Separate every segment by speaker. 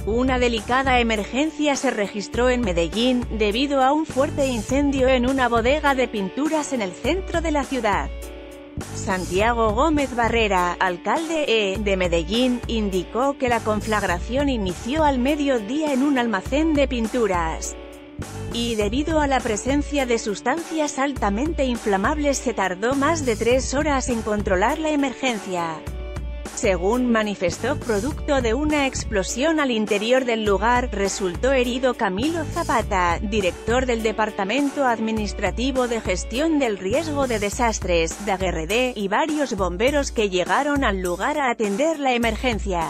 Speaker 1: Una delicada emergencia se registró en Medellín, debido a un fuerte incendio en una bodega de pinturas en el centro de la ciudad. Santiago Gómez Barrera, alcalde de Medellín, indicó que la conflagración inició al mediodía en un almacén de pinturas. Y debido a la presencia de sustancias altamente inflamables se tardó más de 3 horas en controlar la emergencia. Según manifestó, producto de una explosión al interior del lugar, resultó herido Camilo Zapata, director del Departamento Administrativo de Gestión del Riesgo de Desastres, DAGRD, y varios bomberos que llegaron al lugar a atender la emergencia.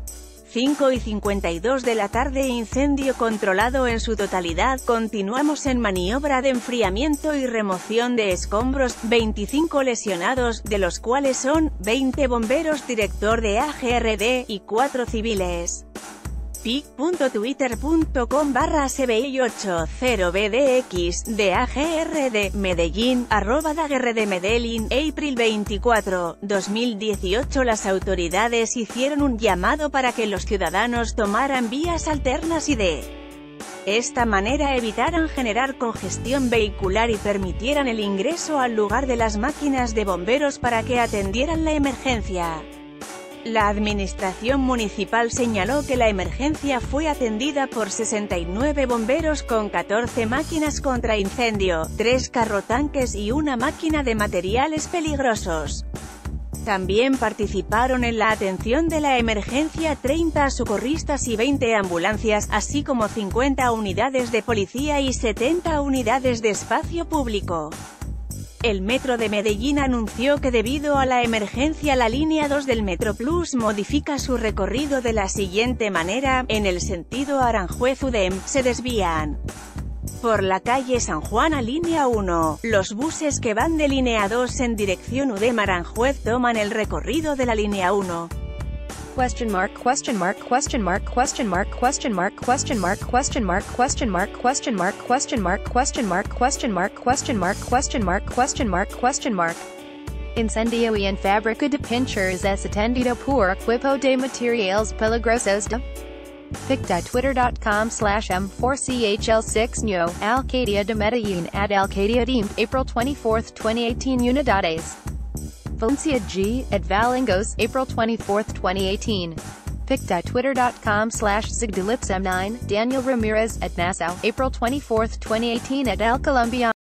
Speaker 1: 5:52 de la tarde. Incendio controlado en su totalidad. Continuamos en maniobra de enfriamiento y remoción de escombros. 25 lesionados, de los cuales son 20 bomberos, director de AGRD, y 4 civiles. pic.twitter.com/cbi80bdx de AGRD Medellín, @DAGRD Medellín. April 24, 2018. Las autoridades hicieron un llamado para que los ciudadanos tomaran vías alternas y de esta manera evitaran generar congestión vehicular y permitieran el ingreso al lugar de las máquinas de bomberos para que atendieran la emergencia. La administración municipal señaló que la emergencia fue atendida por 69 bomberos con 14 máquinas contra incendio, 3 carrotanques y una máquina de materiales peligrosos. También participaron en la atención de la emergencia 30 socorristas y 20 ambulancias, así como 50 unidades de policía y 70 unidades de espacio público. El Metro de Medellín anunció que debido a la emergencia la línea 2 del Metroplus modifica su recorrido de la siguiente manera: en el sentido Aranjuez-UDEM, se desvían por la calle San Juan a línea 1. Los buses que van de línea 2 en dirección UDEM-Aranjuez toman el recorrido de la línea 1.
Speaker 2: Question mark, question mark, question mark, question mark, question mark, question mark, question mark, question mark, question mark, question mark, question mark, question mark, question mark, question mark, question mark, question mark. Incendio en fábrica de pinturas es atendido por equipo de materiales peligrosos de pic.twitter.com/m4chl6 No, Alcaldía de Medellín Alcaldía de April 24, 2018 Unidades. Valencia G. at Valingos, April 24, 2018. pic.twitter.com/zigdelipsm9, Daniel Ramirez, at Nassau, April 24, 2018 at El Colombiano.